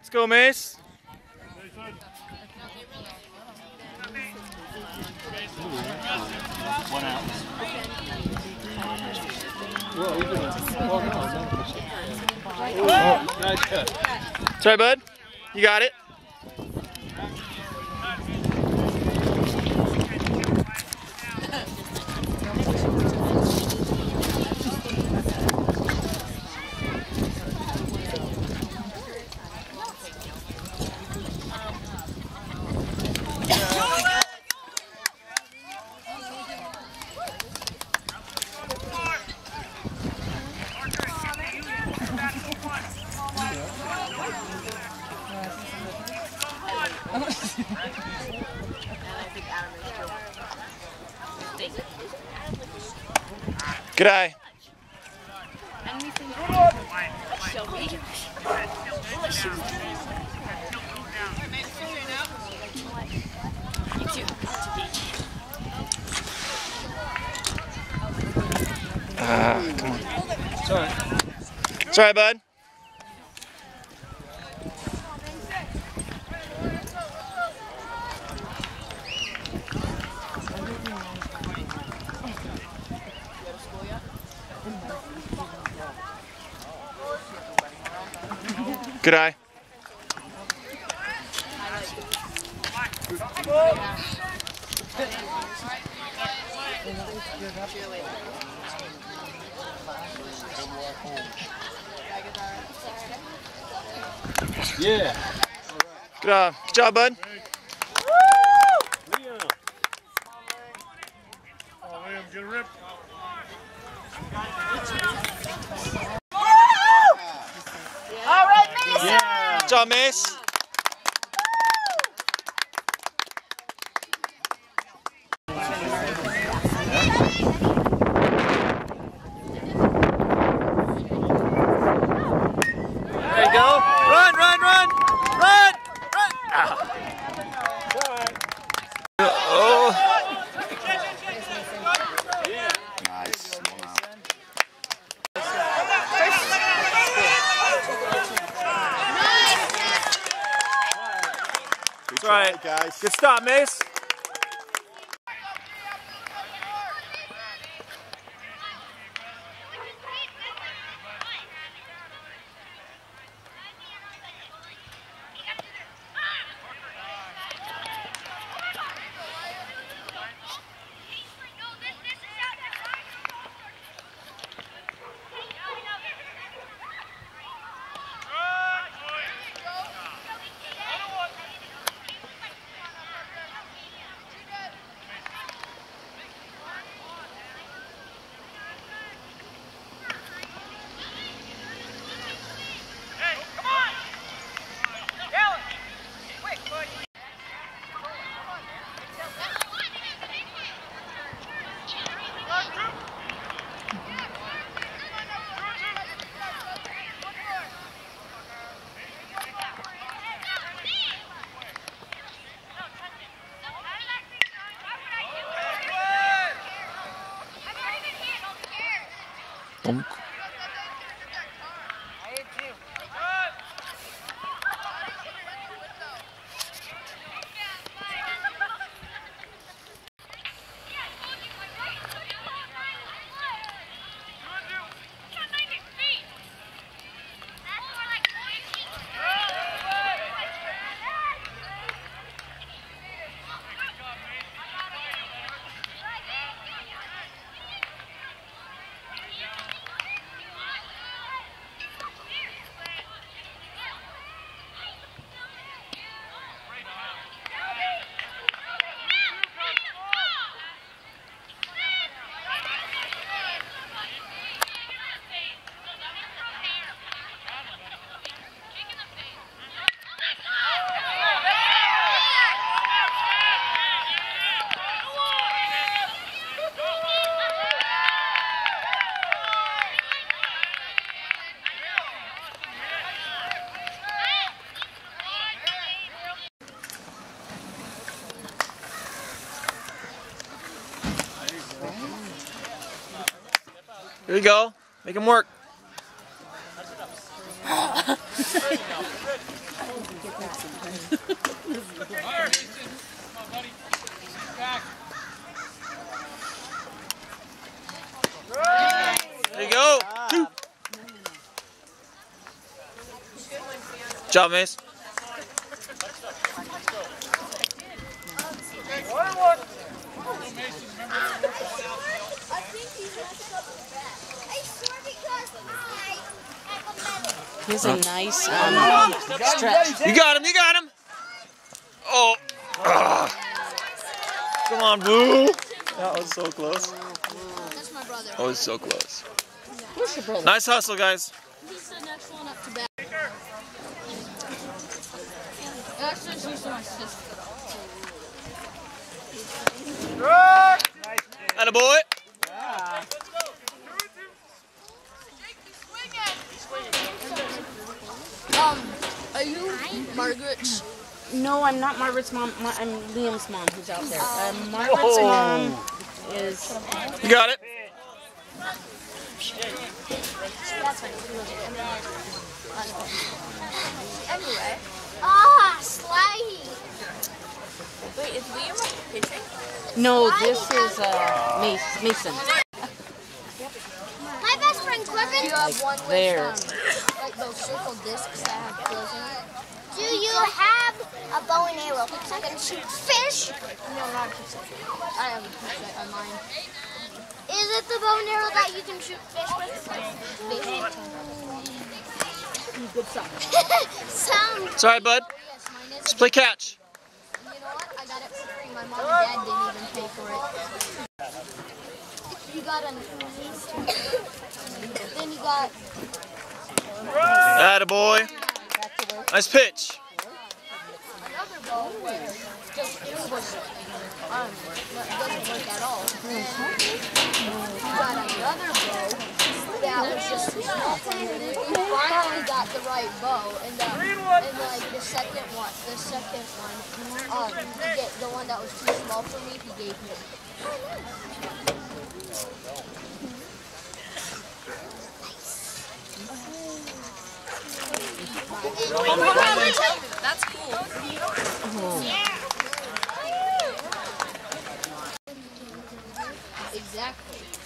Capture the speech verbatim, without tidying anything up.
Let's go, Mace. One out. Oh, nice cut. Sorry, bud. You got it. Good eye. Ah, come on. It's alright. It's alright, bud. Good eye. Yeah. Good, uh, good job, bud. Liam. Oh, Liam, get a rip. All right, Mason. Yeah. Good job, Mace. There you go. Run, run, run, run, run. Ah. Oh. Nice. That's right, guys. Good stop, Mace. Bonk. Here you go. Make him work. Good job, Mace. Here's a nice um, stretch. You got him, you got him. Oh. Ugh. Come on, Boo. That was so close. That's my brother. That was so close. Where's your brother? Nice hustle, guys. He's the next one up to bat. Actually, she's my sister. Attaboy. Um, are you Margaret's? No, I'm not Margaret's mom. My, I'm Liam's mom who's out there. Um, Margaret's mom is... You got it. Anyway. Ah, slidey. Wait, is Liam pitching? No, this is uh, Mace, Mason. My best friend Corbin. You have one with, There. um, like those circle discs that have clothes in it. Do you have a bow and arrow that can shoot fish? No, not a pizza. I have a pizza on mine. Is it the bow and arrow that you can shoot fish with? Good sound. Sound. It's all right, bud. Yes, mine is. Let's play catch. You know what? I got it for free. My mom and dad didn't even pay for it. You got an Then you got. Attaboy. Nice pitch. Another bow where just it was um it doesn't work at all. You got another bow that was just too small for you. You finally got the right bow, and the and like the second one, the second one, um, to get the one that was too small for me, he gave me. That's cool. Exactly.